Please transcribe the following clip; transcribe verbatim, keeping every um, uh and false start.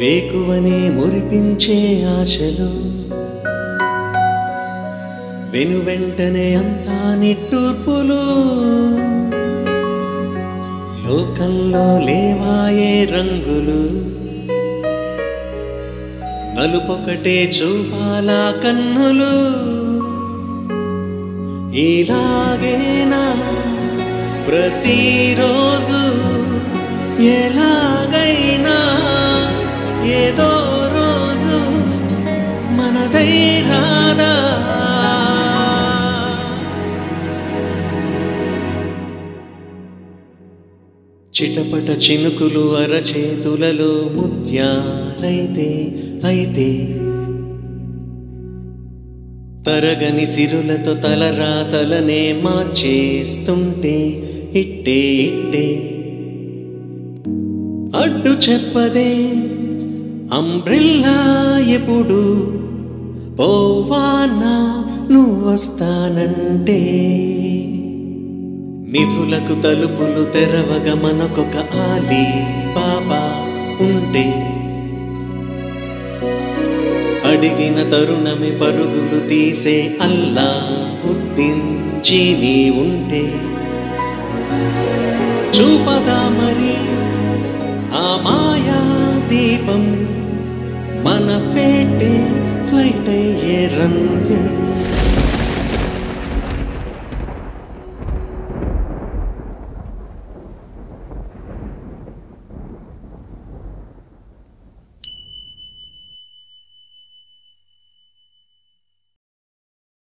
వేకువనే మురిపించే ఆశలు వెనువెంటనే అంతా నిట్టూర్పులు లోకంలో లేవాయే రంగులు నలుపొకటే చూపాలా కన్నులు ఇలాగేనా ప్రతిరోజు ఎలాగైనా ఏదో రోజు మనదై రాదా చిటపట చినుకులు అరచేతులలో ముత్యాలైతే అయితే తరగని సిరులతో తలరాతలనే మార్చేస్తుంటే ఇట్టే ఇట్టే అడ్డు చెప్పదే అంబ్రెల్లా ఎప్పుడు పోవానా నువ్వు వస్తానంటే నిధులకు తలుపులు తెరవగ మనకొక ఆలీ బాబా ఉంటే అడిగిన తరుణమే పరుగులు తీసే అల్లా ఉద్దించి నీ ఉంటే చూపదా మరి ఆ మాయా దీపం మన ఫేటే ఫ్లైట్ అయ్యే రన్వే